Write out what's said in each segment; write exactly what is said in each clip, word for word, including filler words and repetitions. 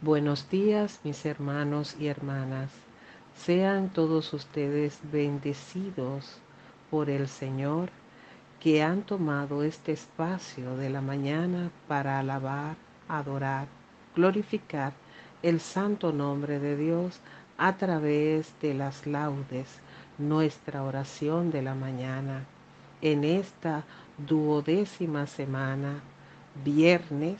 Buenos días, mis hermanos y hermanas. Sean todos ustedes bendecidos por el Señor, que han tomado este espacio de la mañana para alabar, adorar, glorificar el santo nombre de Dios a través de las laudes, nuestra oración de la mañana. En esta duodécima semana, viernes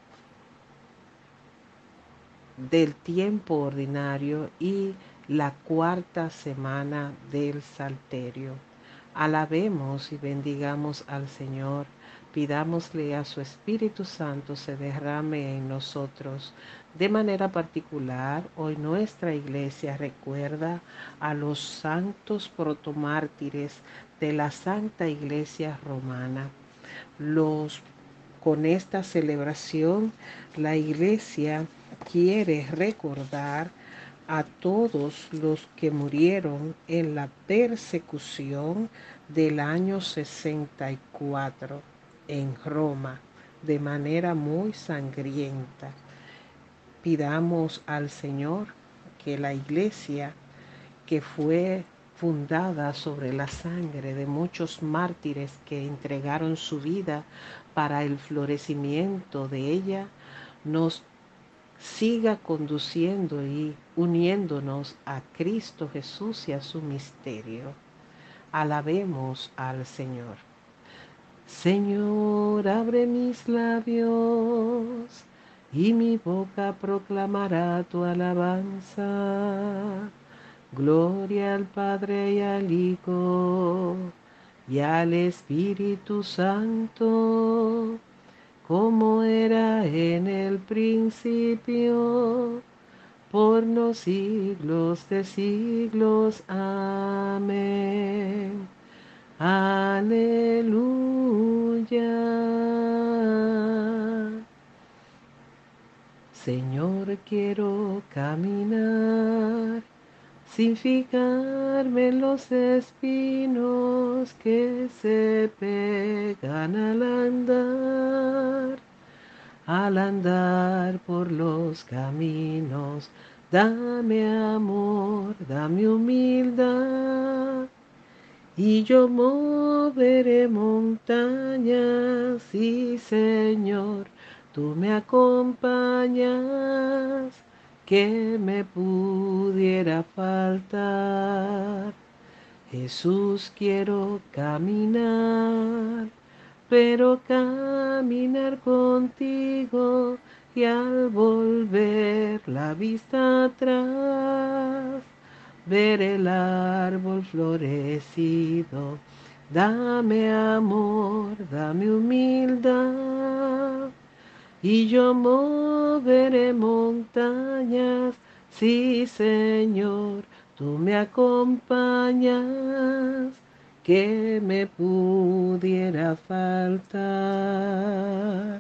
del tiempo ordinario y la cuarta semana del Salterio. Alabemos y bendigamos al Señor. Pidámosle a su Espíritu Santo se derrame en nosotros. De manera particular, hoy nuestra iglesia recuerda a los santos protomártires de la Santa Iglesia Romana. Los con esta celebración, la iglesia quiere recordar a todos los que murieron en la persecución del año sesenta y cuatro en Roma de manera muy sangrienta. Pidamos al Señor que la iglesia, que fue fundada sobre la sangre de muchos mártires que entregaron su vida para el florecimiento de ella, nos siga conduciendo y uniéndonos a Cristo Jesús y a su misterio. Alabemos al Señor. Señor, abre mis labios y mi boca proclamará tu alabanza. Gloria al Padre y al Hijo y al Espíritu Santo, como era en el principio, por los siglos de siglos. Amén. Aleluya. Señor, quiero caminar sin fijarme en los espinos que se pegan al andar, al andar por los caminos. Dame amor, dame humildad, y yo moveré montañas, sí, Señor, tú me acompañas. Que me pudiera faltar. Jesús, quiero caminar, pero caminar contigo, y al volver la vista atrás, ver el árbol florecido. Dame amor, dame humildad, y yo moveré montañas, sí, Señor, tú me acompañas. Que me pudiera faltar.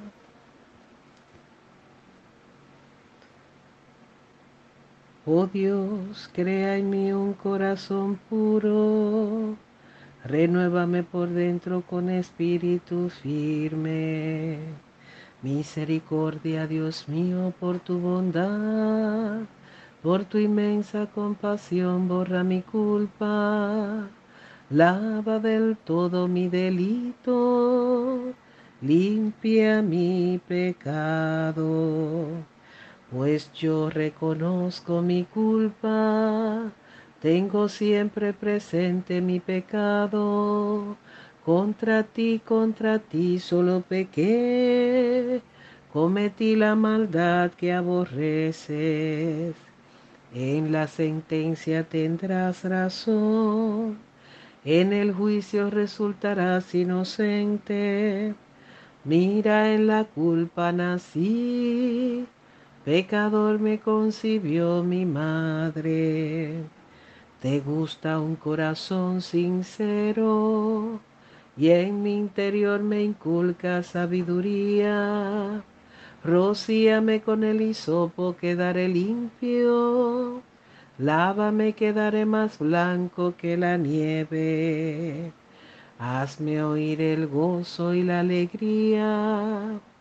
Oh Dios, crea en mí un corazón puro, renuévame por dentro con espíritu firme. Misericordia, Dios mío, por tu bondad, por tu inmensa compasión, borra mi culpa, lava del todo mi delito, limpia mi pecado, pues yo reconozco mi culpa, tengo siempre presente mi pecado. Contra ti, contra ti solo pequé, cometí la maldad que aborreces. En la sentencia tendrás razón, en el juicio resultarás inocente. Mira, en la culpa nací, pecador me concibió mi madre. Te gusta un corazón sincero, y en mi interior me inculca sabiduría. Rocíame con el hisopo, quedaré limpio. Lávame, quedaré más blanco que la nieve. Hazme oír el gozo y la alegría,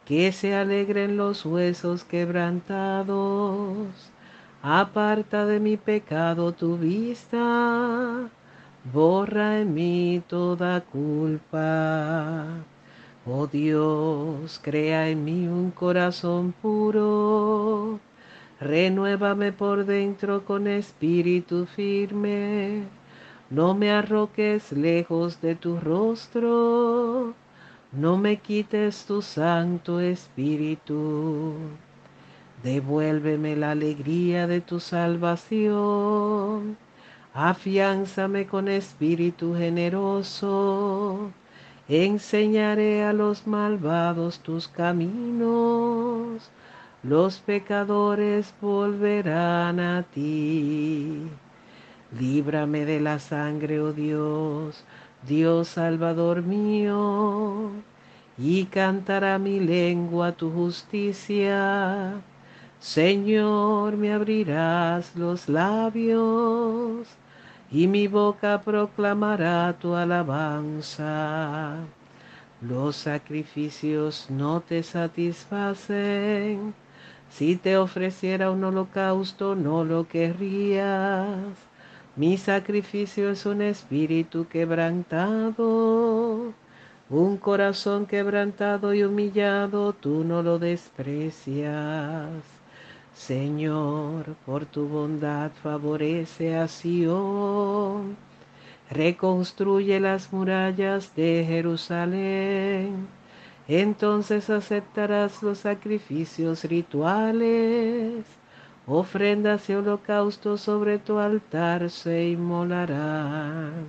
que se alegren los huesos quebrantados. Aparta de mi pecado tu vista, borra en mí toda culpa. Oh Dios, crea en mí un corazón puro, renuévame por dentro con espíritu firme. No me arrojes lejos de tu rostro, no me quites tu santo espíritu. Devuélveme la alegría de tu salvación, afiánzame con espíritu generoso. Enseñaré a los malvados tus caminos, los pecadores volverán a ti. Líbrame de la sangre, oh Dios, Dios Salvador mío, y cantará mi lengua tu justicia. Señor, me abrirás los labios, y mi boca proclamará tu alabanza. Los sacrificios no te satisfacen. Si te ofreciera un holocausto, no lo querrías. Mi sacrificio es un espíritu quebrantado, un corazón quebrantado y humillado, tú no lo desprecias. Señor, por tu bondad favorece a Sión, reconstruye las murallas de Jerusalén. Entonces aceptarás los sacrificios rituales, ofrendas y holocaustos sobre tu altar se inmolarán.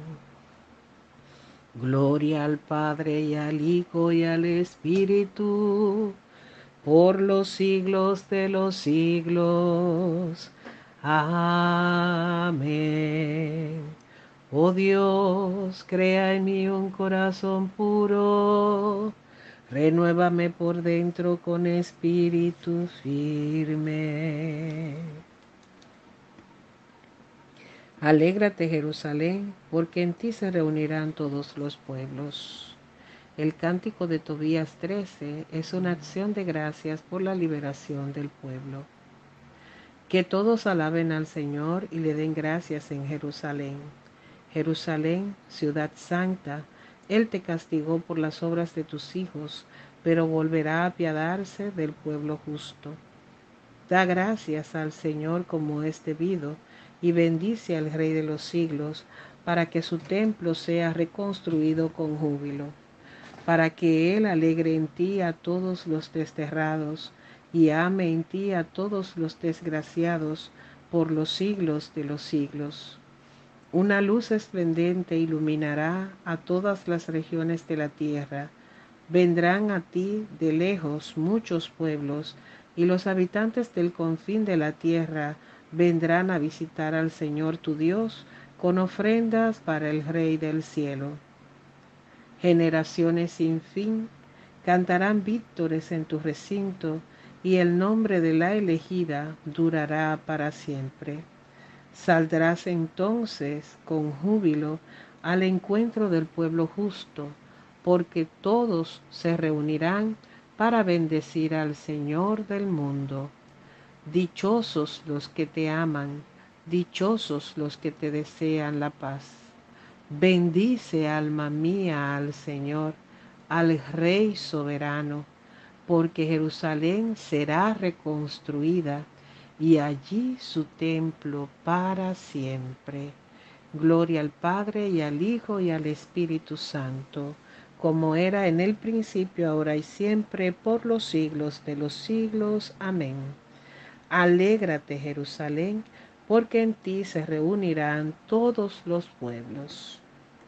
Gloria al Padre y al Hijo y al Espíritu, por los siglos de los siglos. Amén. Oh Dios, crea en mí un corazón puro, renuévame por dentro con espíritu firme. Alégrate, Jerusalén, porque en ti se reunirán todos los pueblos. El cántico de Tobías trece es una acción de gracias por la liberación del pueblo. Que todos alaben al Señor y le den gracias en Jerusalén. Jerusalén, ciudad santa, Él te castigó por las obras de tus hijos, pero volverá a apiadarse del pueblo justo. Da gracias al Señor como es debido, y bendice al Rey de los siglos, para que su templo sea reconstruido con júbilo, para que Él alegre en ti a todos los desterrados, y ame en ti a todos los desgraciados, por los siglos de los siglos. Una luz esplendente iluminará a todas las regiones de la tierra. Vendrán a ti de lejos muchos pueblos, y los habitantes del confín de la tierra vendrán a visitar al Señor tu Dios con ofrendas para el Rey del cielo. Generaciones sin fin cantarán vítores en tu recinto, y el nombre de la elegida durará para siempre. Saldrás entonces con júbilo al encuentro del pueblo justo, porque todos se reunirán para bendecir al Señor del mundo. Dichosos los que te aman, dichosos los que te desean la paz. Bendice, alma mía, al Señor, al Rey soberano, porque Jerusalén será reconstruida y allí su templo para siempre. Gloria al Padre y al Hijo y al Espíritu Santo, como era en el principio, ahora y siempre, por los siglos de los siglos. Amén. Alégrate, Jerusalén, porque en ti se reunirán todos los pueblos.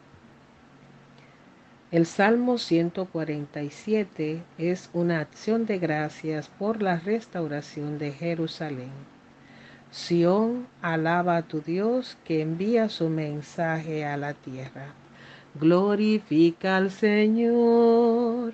El Salmo ciento cuarenta y siete es una acción de gracias por la restauración de Jerusalén. Sión, alaba a tu Dios que envía su mensaje a la tierra. Glorifica al Señor,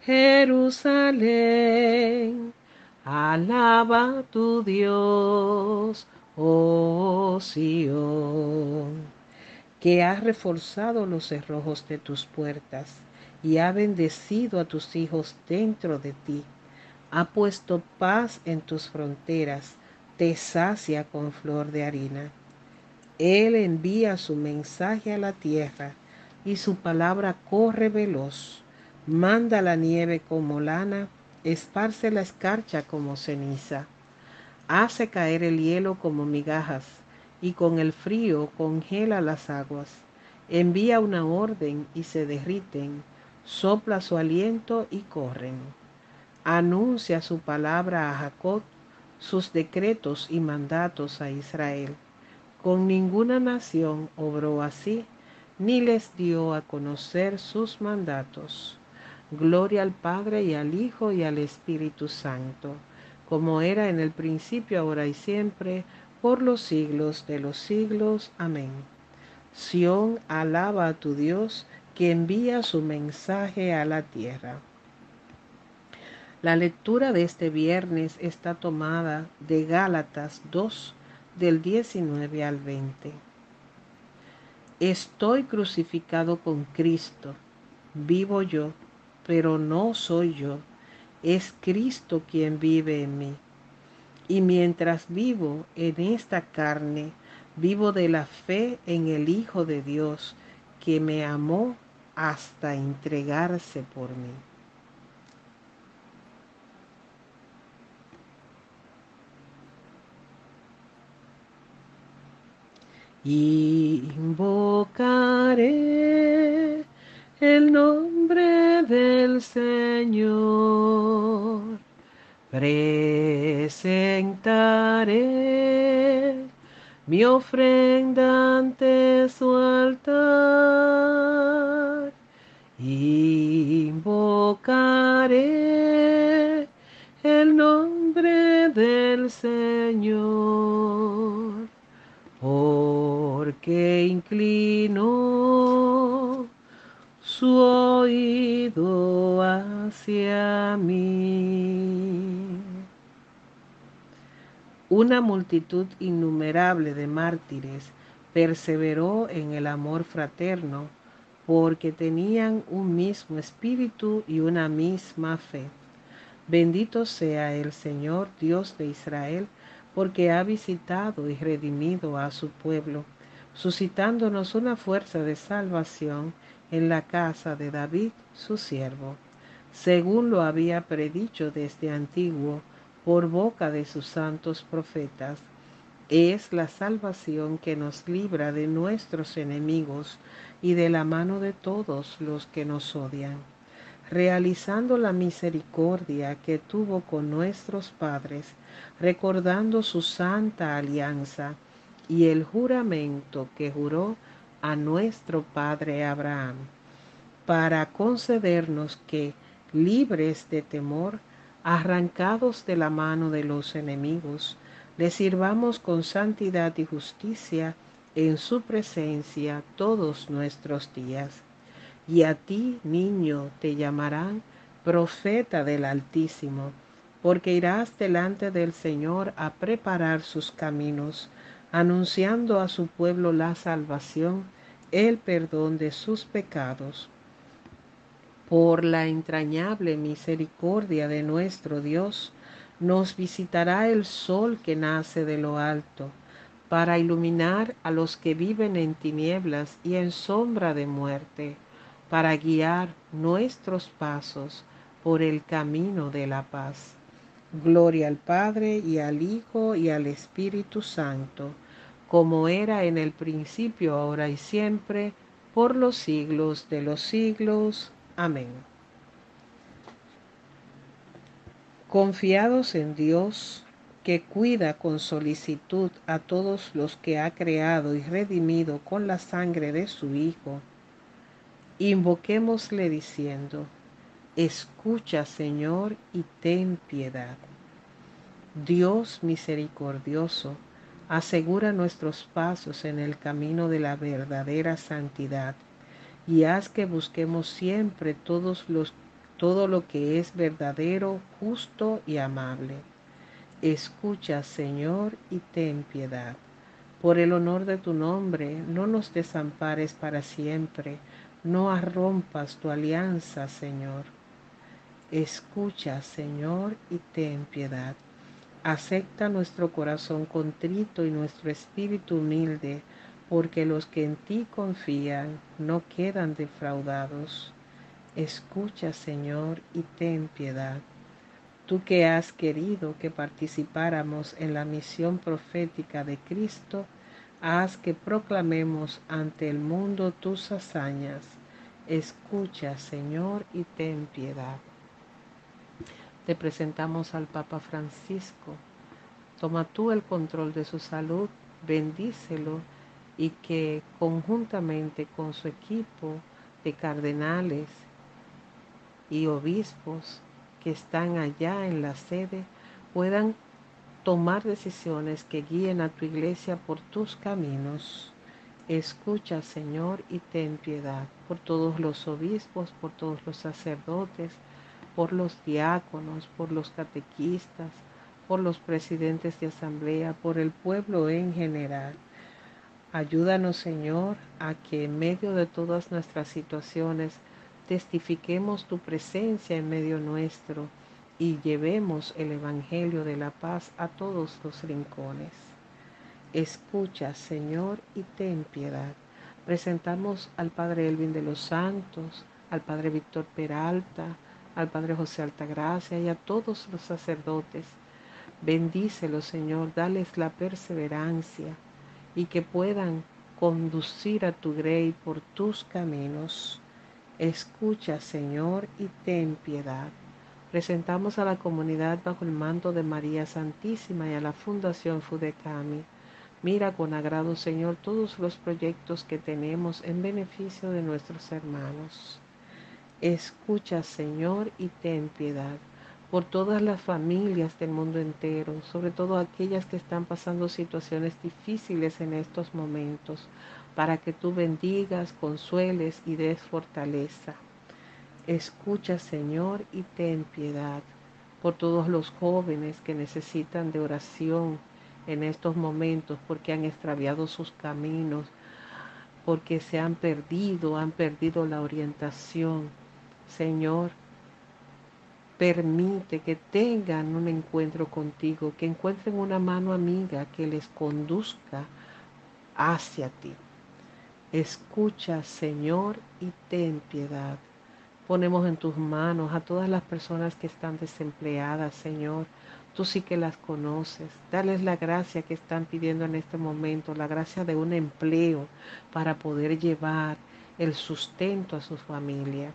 Jerusalén. Alaba a tu Dios, oh Sión, que has reforzado los cerrojos de tus puertas y ha bendecido a tus hijos dentro de ti. Ha puesto paz en tus fronteras, te sacia con flor de harina. Él envía su mensaje a la tierra y su palabra corre veloz. Manda la nieve como lana, esparce la escarcha como ceniza. Hace caer el hielo como migajas y con el frío congela las aguas. Envía una orden y se derriten, sopla su aliento y corren. Anuncia su palabra a Jacob, sus decretos y mandatos a Israel. Con ninguna nación obró así, ni les dio a conocer sus mandatos. Gloria al Padre y al Hijo y al Espíritu Santo, como era en el principio, ahora y siempre, por los siglos de los siglos. Amén. Sión, alaba a tu Dios, que envía su mensaje a la tierra. La lectura de este viernes está tomada de Gálatas dos, del diecinueve al veinte. Estoy crucificado con Cristo, vivo yo, pero no soy yo, es Cristo quien vive en mí. Y mientras vivo en esta carne, vivo de la fe en el Hijo de Dios, que me amó hasta entregarse por mí. Invocaré el nombre del Señor. Presentaré mi ofrenda ante su altar. Invocaré el nombre del Señor, porque inclinó su oído hacia mí. Una multitud innumerable de mártires perseveró en el amor fraterno porque tenían un mismo espíritu y una misma fe. Bendito sea el Señor Dios de Israel, porque ha visitado y redimido a su pueblo, suscitándonos una fuerza de salvación en la casa de David, su siervo, según lo había predicho desde antiguo por boca de sus santos profetas. Es la salvación que nos libra de nuestros enemigos y de la mano de todos los que nos odian, realizando la misericordia que tuvo con nuestros padres, recordando su santa alianza y el juramento que juró a nuestro padre Abraham, para concedernos que, libres de temor, arrancados de la mano de los enemigos, le sirvamos con santidad y justicia en su presencia todos nuestros días. Y a ti, niño, te llamarán profeta del Altísimo, porque irás delante del Señor a preparar sus caminos, anunciando a su pueblo la salvación, el perdón de sus pecados. Por la entrañable misericordia de nuestro Dios, nos visitará el sol que nace de lo alto, para iluminar a los que viven en tinieblas y en sombra de muerte, para guiar nuestros pasos por el camino de la paz. Gloria al Padre y al Hijo y al Espíritu Santo, como era en el principio, ahora y siempre, por los siglos de los siglos. Amén. Confiados en Dios, que cuida con solicitud a todos los que ha creado y redimido con la sangre de su Hijo, invoquémosle diciendo: escucha, Señor, y ten piedad. Dios misericordioso, asegura nuestros pasos en el camino de la verdadera santidad, y haz que busquemos siempre todos los, todo lo que es verdadero, justo y amable. Escucha, Señor, y ten piedad. Por el honor de tu nombre, no nos desampares para siempre, no rompas tu alianza, Señor. Escucha, Señor, y ten piedad. Acepta nuestro corazón contrito y nuestro espíritu humilde, porque los que en ti confían no quedan defraudados. Escucha, Señor, y ten piedad. Tú que has querido que participáramos en la misión profética de Cristo, haz que proclamemos ante el mundo tus hazañas. Escucha, Señor, y ten piedad. Te presentamos al Papa Francisco. Toma tú el control de su salud, bendícelo y que conjuntamente con su equipo de cardenales y obispos que están allá en la sede puedan tomar decisiones que guíen a tu iglesia por tus caminos. Escucha, Señor, y ten piedad por todos los obispos, por todos los sacerdotes, por los diáconos, por los catequistas, por los presidentes de asamblea, por el pueblo en general. Ayúdanos, Señor, a que en medio de todas nuestras situaciones testifiquemos tu presencia en medio nuestro y llevemos el Evangelio de la paz a todos los rincones. Escucha, Señor, y ten piedad. Presentamos al Padre Elvin de los Santos, al Padre Víctor Peralta, al Padre José Altagracia y a todos los sacerdotes. Bendícelos, Señor, dales la perseverancia y que puedan conducir a tu grey por tus caminos. Escucha, Señor, y ten piedad. Presentamos a la comunidad bajo el manto de María Santísima y a la Fundación Fudecami. Mira con agrado, Señor, todos los proyectos que tenemos en beneficio de nuestros hermanos. Escucha, Señor, y ten piedad por todas las familias del mundo entero, sobre todo aquellas que están pasando situaciones difíciles en estos momentos, para que tú bendigas, consueles y des fortaleza. Escucha, Señor, y ten piedad por todos los jóvenes que necesitan de oración en estos momentos, porque han extraviado sus caminos, porque se han perdido, han perdido la orientación. Señor, permite que tengan un encuentro contigo, que encuentren una mano amiga que les conduzca hacia ti. Escucha, Señor, y ten piedad. Ponemos en tus manos a todas las personas que están desempleadas, Señor. Tú sí que las conoces. Dales la gracia que están pidiendo en este momento, la gracia de un empleo para poder llevar el sustento a su familia.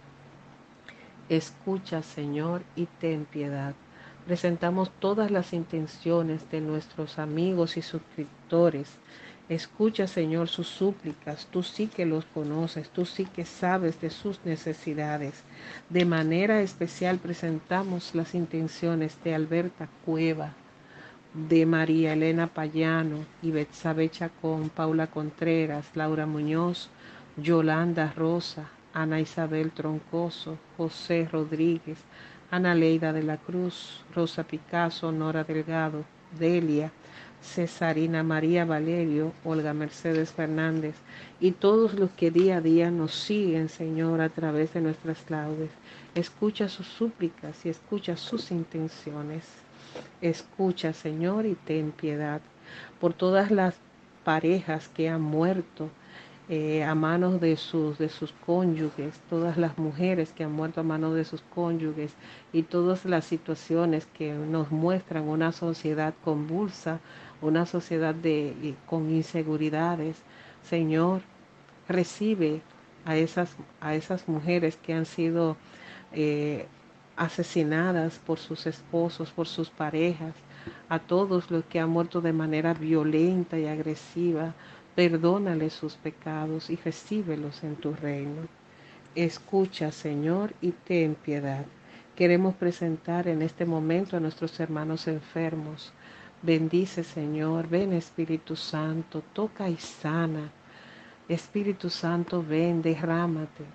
Escucha, Señor, y ten piedad. Presentamos todas las intenciones de nuestros amigos y suscriptores. Escucha, Señor, sus súplicas. Tú sí que los conoces, tú sí que sabes de sus necesidades. De manera especial presentamos las intenciones de Alberta Cueva, de María Elena Payano y Betsabe Chacón, Paula Contreras, Laura Muñoz, Yolanda Rosa, Ana Isabel Troncoso, José Rodríguez, Ana Leida de la Cruz, Rosa Picasso, Nora Delgado, Delia, Cesarina María Valerio, Olga Mercedes Fernández y todos los que día a día nos siguen, Señor, a través de nuestras laudes. Escucha sus súplicas y escucha sus intenciones. Escucha, Señor, y ten piedad por todas las parejas que han muerto eh, a manos de sus, de sus cónyuges, todas las mujeres que han muerto a manos de sus cónyuges y todas las situaciones que nos muestran una sociedad convulsa, una sociedad de, con inseguridades. Señor, recibe a esas, a esas mujeres que han sido eh, asesinadas por sus esposos, por sus parejas, a todos los que han muerto de manera violenta y agresiva. Perdónales sus pecados y recíbelos en tu reino. Escucha, Señor, y ten piedad. Queremos presentar en este momento a nuestros hermanos enfermos. Bendice, Señor, ven Espíritu Santo, toca y sana. Espíritu Santo, ven, derrámate.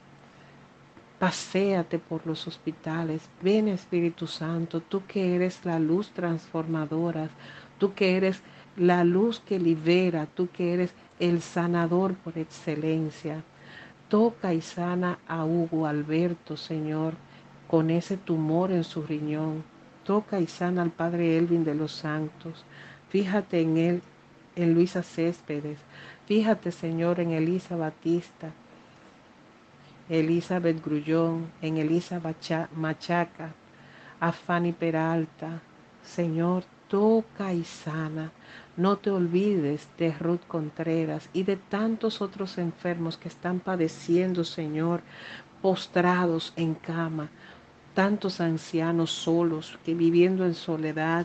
Paséate por los hospitales. Ven, Espíritu Santo, tú que eres la luz transformadora, tú que eres la luz que libera, tú que eres el sanador por excelencia. Toca y sana a Hugo Alberto, Señor. con ese tumor en su riñón. Toca y sana al Padre Elvin de los Santos. Fíjate en él, en Luisa Céspedes. Fíjate, Señor, en Elisa Batista, Elizabeth Grullón, en Elisa Machaca, a Fanny Peralta. Señor, toca y sana. No te olvides de Ruth Contreras y de tantos otros enfermos que están padeciendo, Señor, postrados en cama. Tantos ancianos solos que viviendo en soledad.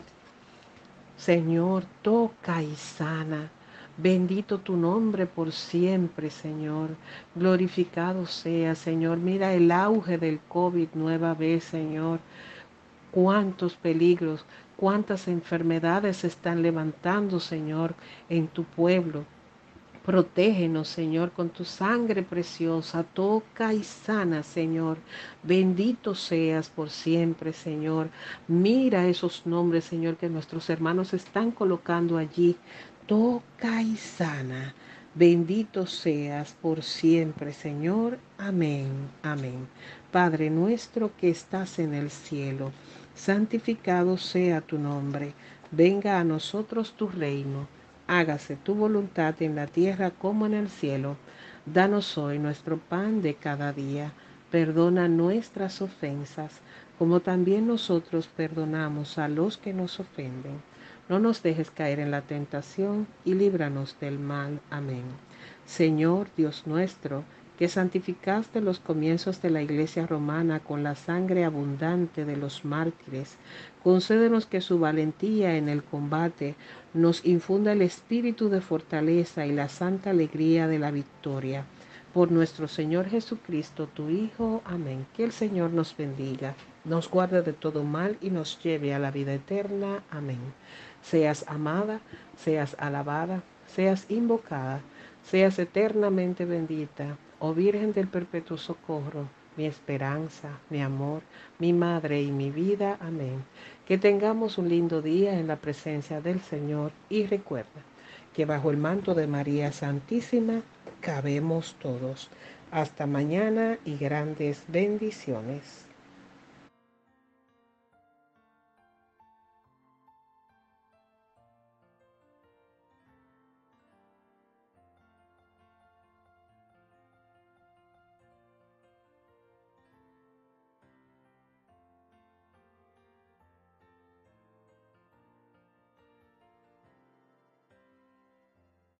Señor, toca y sana. Bendito tu nombre por siempre, Señor. Glorificado sea, Señor. Mira el auge del COVID nueva vez, Señor. Cuántos peligros, cuántas enfermedades se están levantando, Señor, en tu pueblo. Protégenos, Señor, con tu sangre preciosa. Toca y sana, Señor. Bendito seas por siempre, Señor. Mira esos nombres, Señor, que nuestros hermanos están colocando allí. Toca y sana. Bendito seas por siempre, Señor. Amén, amén. Padre nuestro que estás en el cielo, santificado sea tu nombre. Venga a nosotros tu reino. Hágase tu voluntad en la tierra como en el cielo. Danos hoy nuestro pan de cada día. Perdona nuestras ofensas, como también nosotros perdonamos a los que nos ofenden. No nos dejes caer en la tentación y líbranos del mal. Amén. Señor Dios nuestro, que santificaste los comienzos de la Iglesia romana con la sangre abundante de los mártires, concédenos que su valentía en el combate nos infunda el espíritu de fortaleza y la santa alegría de la victoria. Por nuestro Señor Jesucristo, tu Hijo. Amén. Que el Señor nos bendiga, nos guarde de todo mal y nos lleve a la vida eterna. Amén. Seas amada, seas alabada, seas invocada, seas eternamente bendita, oh Virgen del Perpetuo Socorro, mi esperanza, mi amor, mi madre y mi vida. Amén. Que tengamos un lindo día en la presencia del Señor y recuerda que bajo el manto de María Santísima cabemos todos. Hasta mañana y grandes bendiciones.